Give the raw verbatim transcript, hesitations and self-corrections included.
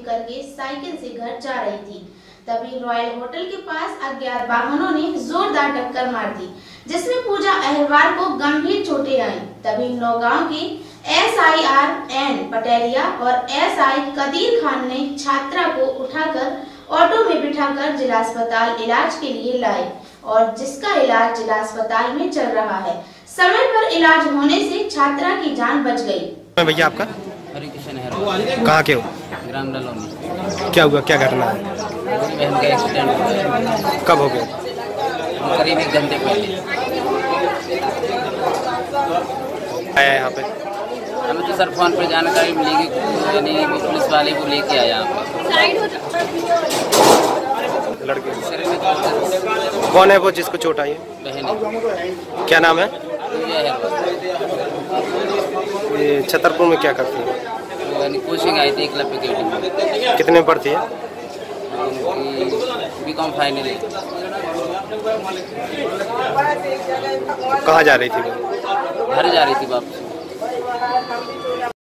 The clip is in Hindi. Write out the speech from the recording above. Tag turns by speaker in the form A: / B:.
A: करके साइकिल से घर जा रही थी। तभी रॉयल होटल के पास अज्ञात वाहनों ने जोरदार टक्कर मार दी, जिसमें पूजा अहरवार को गंभीर चोटें आई। तभी नौगांव के S I R N Pateliya और एस आई कदीर खान ने छात्रा को उठाकर ऑटो में बिठाकर जिला अस्पताल इलाज के लिए लाए और जिसका इलाज जिला अस्पताल में चल रहा है। समय पर इलाज होने से छात्रा की जान बच गई।
B: भैया आपका
C: हरिकृष्ण है,
B: कहाँ के हो?
C: ग्राम डलोनी।
B: क्या हुआ, क्या घटना है?
C: मेरी बहन का एक्सीडेंट हो गया।
B: कब हो गया?
C: करीब एक घंटे पहले
B: आया यहाँ पे?
C: हमें तो सर फोन पर जानकारी मिली कि यानी पुलिस वाले को लेके आया यहाँ पे।
B: लड़के
C: शरीर में चोट
B: कौन है वो जिसको चोट आई है?
C: बहन है।
B: क्या नाम है?
C: पूजा है।
B: ये छतरपुर में क्या करती है?
C: वो यानी कोचिंग आई थी एकलव्य अकेडमी में।
B: कितने में पढ़ती है?
C: B com final.
B: कहाँ जा रही थी वो?
C: घर जा रही थी वापस।